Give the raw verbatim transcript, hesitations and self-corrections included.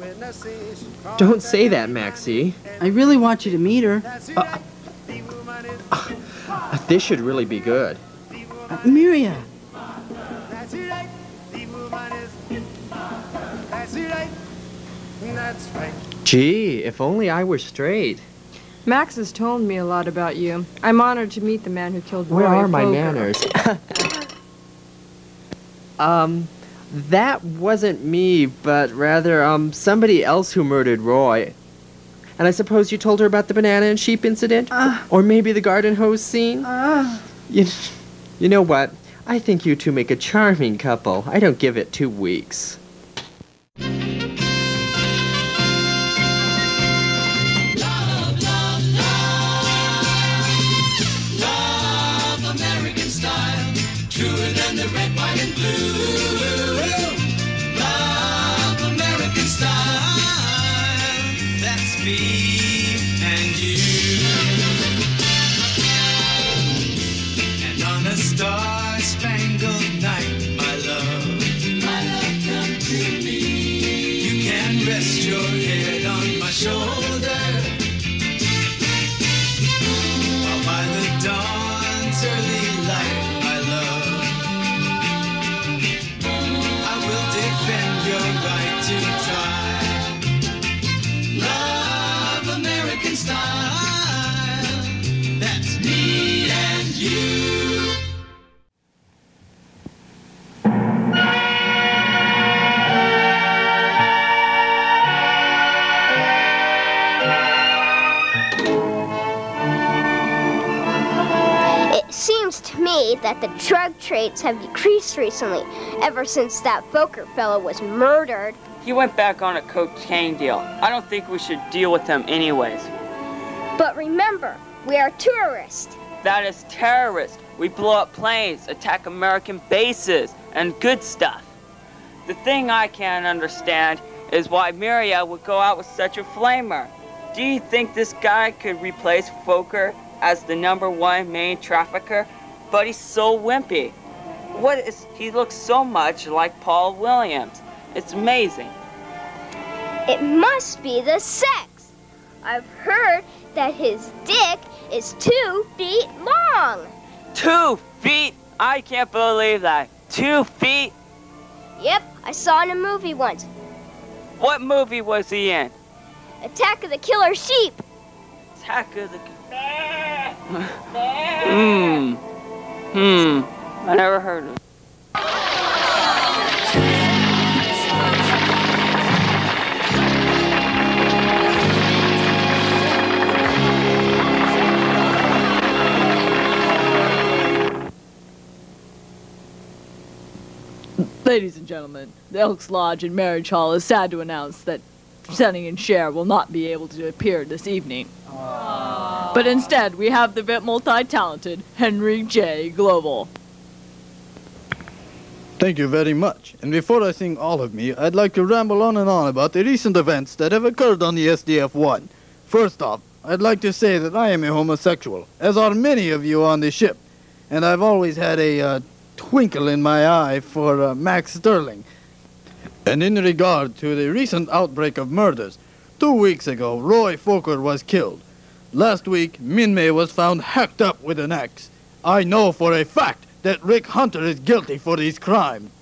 Don't say that, Maxie. I really want you to meet her. Uh, uh, this should really be good. Uh, Miria. Gee, if only I were straight. Max has told me a lot about you. I'm honored to meet the man who killed Roy. Where are my Foger. manners? um, that wasn't me, but rather, um, somebody else who murdered Roy. And I suppose you told her about the banana and sheep incident? Uh, or maybe the garden hose scene? Uh, you, you know what? I think you two make a charming couple. I don't give it two weeks. Truer than the red, white, and blue. Love American style. That's me and you. And on a star-spangled night, my love, my love, come to me. You can rest your head on my shoulder, while by the dawn's early light, defend your right to try. Love American style. That's me and you. It seems to me that the drug trades have decreased recently, ever since that Fokker fellow was murdered. He went back on a cocaine deal. I don't think we should deal with him anyways. But remember, we are tourists. That is terrorist. We blow up planes, attack American bases, and good stuff. The thing I can't understand is why Miria would go out with such a flamer. Do you think this guy could replace Fokker as the number one main trafficker? But he's so wimpy. What is, he looks so much like Paul Williams. It's amazing. It must be the sex. I've heard that his dick is two feet long. Two feet? I can't believe that. Two feet? Yep, I saw in a movie once. What movie was he in? Attack of the Killer Sheep. Attack of the... Hmm. Hmm. I never heard of it. Ladies and gentlemen, the Elks Lodge and Marriage Hall is sad to announce that Sunny and Cher will not be able to appear this evening. Aww. But instead, we have the bit multi-talented Henry J. Global. Thank you very much. And before I sing all of me, I'd like to ramble on and on about the recent events that have occurred on the S D F one. First off, I'd like to say that I am a homosexual, as are many of you on the ship. And I've always had a uh, twinkle in my eye for uh, Max Sterling. And in regard to the recent outbreak of murders, two weeks ago, Roy Fokker was killed. Last week, Min-Mei was found hacked up with an axe. I know for a fact that Rick Hunter is guilty for these crimes.